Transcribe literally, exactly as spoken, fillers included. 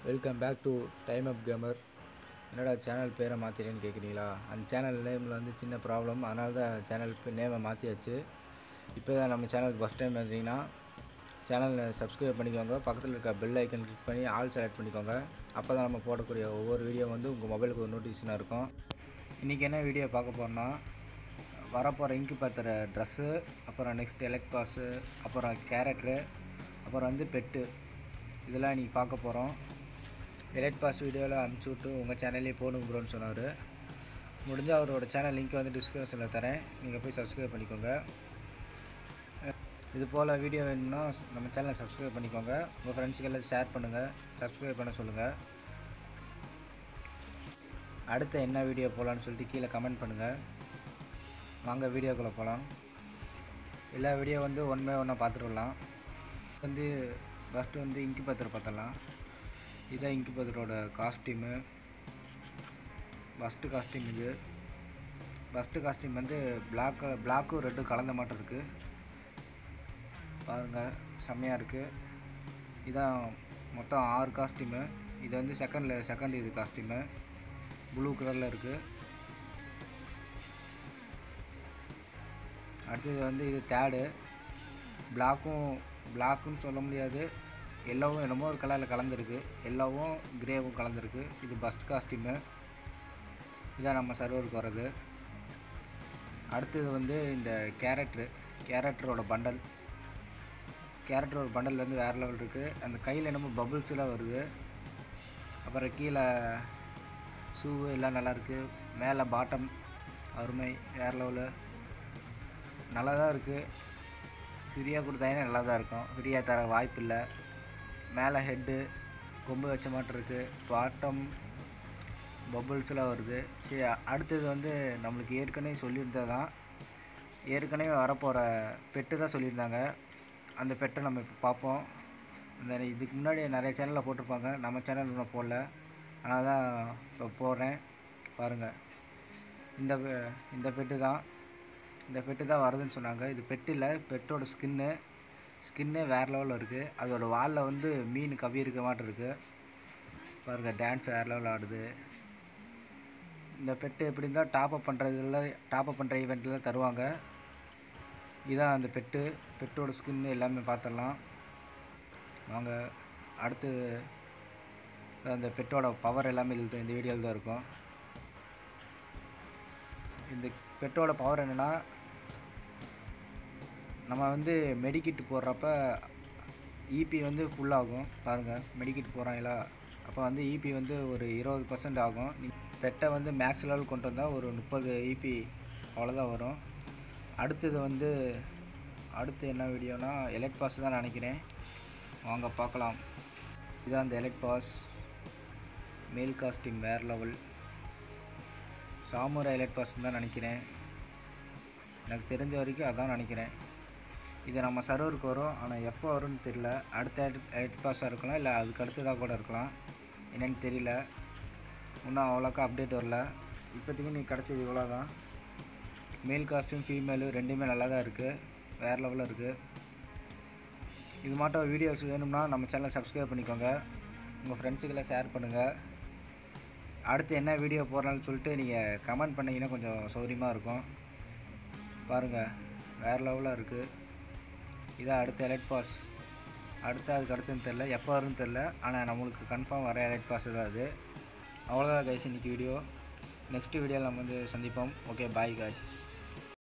Welcome back to time up gamer. என்னடா channel பேரை மாற்றிட்டேன்னு கேட்குறீங்களா? அந்த சேனல் நேமில் வந்து சின்ன ப்ராப்ளம், அதனால தான் சேனல் நேமை மாற்றியாச்சு. இப்போ தான் நம்ம சேனலுக்கு ஃபஸ்ட் டைம் வந்தீங்கன்னா சேனலை சப்ஸ்கிரைப் பண்ணிக்கோங்க. பக்கத்தில் இருக்க பெல் ஐக்கன் கிளிக் பண்ணி ஆல் செலக்ட் பண்ணிக்கோங்க. அப்போ தான் நம்ம போடக்கூடிய ஒவ்வொரு வீடியோ வந்து உங்கள் மொபைலுக்கு ஒரு நோட்டிஃபிகேஷனாக இருக்கும். இன்றைக்கி என்ன வீடியோ பார்க்க போகிறோன்னா, வரப்போகிற இங்கு பாத்திர ட்ரெஸ்ஸு, அப்புறம் நெக்ஸ்ட் எலக்ட் பாஸு, அப்புறம் கேரக்டரு, அப்புறம் வந்து பெட்டு, இதெல்லாம் இன்றைக்கி பார்க்க போகிறோம். எலைட் பாஸ் வீடியோவில் அனுப்பிச்சி விட்டு உங்கள் சேனல்லே போடுங்க ப்ரோன்னு சொன்னார். முடிஞ்சால் அவரோட சேனல் லிங்க் வந்து டிஸ்கிரிப்ஷனில் தரேன், நீங்கள் போய் சப்ஸ்கிரைப் பண்ணிக்கோங்க. இது போல் வீடியோ வேணும்னா நம்ம சேனலை சப்ஸ்கிரைப் பண்ணிக்கோங்க. உங்கள் ஃப்ரெண்ட்ஸுக்கெல்லாம் ஷேர் பண்ணுங்கள், சப்ஸ்கிரைப் பண்ண சொல்லுங்கள். அடுத்த என்ன வீடியோ போகலான்னு சொல்லிட்டு கீழே கமெண்ட் பண்ணுங்கள். வாங்க வீடியோக்குள்ளே போகலாம். எல்லா வீடியோ வந்து ஒன் பை ஒன்னாக பார்த்துட்டுலாம். வந்து ஃபஸ்ட்டு வந்து இங்கு பாத்திரம் பார்த்தலாம். இதுதான் இங்கு பாத்திரோட காஸ்டியூமு. ஃபஸ்ட்டு காஸ்டியூம் இது. ஃபஸ்ட்டு காஸ்டியூம் வந்து பிளாக் பிளாக்கும் ரெட்டும் கலந்த மாட்டம் இருக்குது. பாருங்கள், செம்மையாக இருக்குது. இதான் மொத்தம் ஆறு காஸ்டியூமு. இது வந்து செகண்டில் செகண்ட் இது காஸ்டியூமு ப்ளூ கலரில் இருக்குது. அடுத்தது வந்து இது தேர்டு. பிளாக்கும் பிளாக்குன்னு சொல்ல முடியாது, எல்லோவும் என்னமோ ஒரு கலரில் கலந்துருக்கு. எல்லோவும் கிரேவும் கலந்துருக்கு. இது ஃபஸ்ட் காஸ்டியூமு. இதான் நம்ம சர்வருக்கு வர்றது. அடுத்தது வந்து இந்த கேரக்டரு கேரக்டரோட பண்டல். கேரக்டரோட பண்டல் வந்து வேறு லெவல் இருக்குது. அந்த கையில் என்னமோ பபுள்ஸ்லாம் வருது. அப்புறம் கீழே ஷூவு எல்லாம் நல்லாயிருக்கு. மேலே பாட்டம் அருமை, வேறு லெவலு, நல்லா தான் இருக்குது. ஃப்ரீயாக கொடுத்தாங்கன்னா நல்லா தான் இருக்கும். ஃப்ரீயாக தர வாய்ப்பு இல்லை. மேலே ஹெட்டு கொம்பு வச்ச மாட்டம் இருக்குது. பாட்டம் பபுள்ஸ்லாம் வருது. சரி, அடுத்தது வந்து நம்மளுக்கு ஏற்கனவே சொல்லியிருந்தது தான், ஏற்கனவே வரப்போகிற பெட்டு தான் சொல்லியிருந்தாங்க. அந்த பெட்டை நம்ம இப்போ பார்ப்போம். இந்த இதுக்கு முன்னாடி நிறைய சேனலில் போட்டிருப்பாங்க, நம்ம சேனல் இன்னும் போடல, அதனால தான் இப்போ போடுறேன். பாருங்கள், இந்த இந்த பெட்டு தான் இந்த பெட்டு தான் வருதுன்னு சொன்னாங்க. இது பெட்டு இல்லை, பெட்டோட ஸ்கின்னு ஸ்கின்னே வேறு லெவலில் இருக்குது. அதோட வாலில் வந்து மீன் கவி இருக்க மாட்டம் இருக்குது. பாருங்கள், டான்ஸ் வேறு லெவலில் ஆடுது. இந்த பெட்டு எப்படி இருந்தால் டாப்அப் பண்ணுறதுல டாப்அப் பண்ணுற ஈவெண்ட்டில் தருவாங்க. இதான் அந்த பெட்டு. பெட்டோட ஸ்கின்னு எல்லாமே பார்த்துடலாம் வாங்க. அடுத்து அந்த பெட்டோட பவர் எல்லாமே இதில் இந்த வீடியோவில் தான் இருக்கும். இந்த பெட்டோட பவர் என்னென்னா, நம்ம வந்து மெடிக்கிட் போடுறப்ப இபி வந்து ஃபுல்லாகும். பாருங்கள், மெடிக்கிட் போகிறாங்களா, அப்போ வந்து இபி வந்து ஒரு இருபது பர்சன்ட் ஆகும். பெட்டை வந்து மேக்ஸ் லெவல் கொண்டு வந்தால் ஒரு முப்பது இபி அவ்வளோதான் வரும். அடுத்தது வந்து அடுத்து என்ன வீடியோனா எலக்ட் பாஸ் தான் நினைக்கிறேன். வாங்க பார்க்கலாம். இதுதான் அந்த எலக்ட் பாஸ். மேல் காஸ்டியூம் வேறு லெவல். சாமுரா எலக்ட் பாஸ் தான் நினைக்கிறேன். எனக்கு தெரிஞ்ச வரைக்கும் அதான் நினைக்கிறேன். இது நம்ம சர்வருக்கு வரும், ஆனால் எப்போ வரும்னு தெரியல. அடுத்த எலக்ட் பாஸாக இருக்கலாம், இல்லை அதுக்கு அடுத்ததாக கூட இருக்கலாம், என்னென்னு தெரியல. இன்னும் அவ்வளோக்கா அப்டேட் வரல. இப்போதைக்கு நீ கிடச்சது இவ்வளோ தான். மேல் காஸ்டியூம் ஃபீமேலு ரெண்டுமே நல்லா தான் இருக்குது, வேறு லெவலில் இருக்குது. இது மாட்டம் வீடியோஸ் வேணும்னா நம்ம சேனலை சப்ஸ்கிரைப் பண்ணிக்கோங்க. உங்கள் ஃப்ரெண்ட்ஸுக்கெல்லாம் ஷேர் பண்ணுங்கள். அடுத்து என்ன வீடியோ போடுறான்னு சொல்லிட்டு நீங்கள் கமெண்ட் பண்ணிங்கன்னா கொஞ்சம் சௌகரியமாக இருக்கும். பாருங்கள், வேறு லெவலாக இருக்குது. இதான் அடுத்த எலைட் பாஸ். அடுத்து அதுக்கு அடுத்துன்னு தெரில, எப்போ வரும்னு தெரில, ஆனால் நம்மளுக்கு கன்ஃபார்ம் வர எலைட் பாஸ் தான் அது. அவ்வளோதான் கைஸ் இன்றைக்கி வீடியோ. நெக்ஸ்ட் வீடியோவில் நம்ம வந்து சந்திப்போம். Okay, bye guys.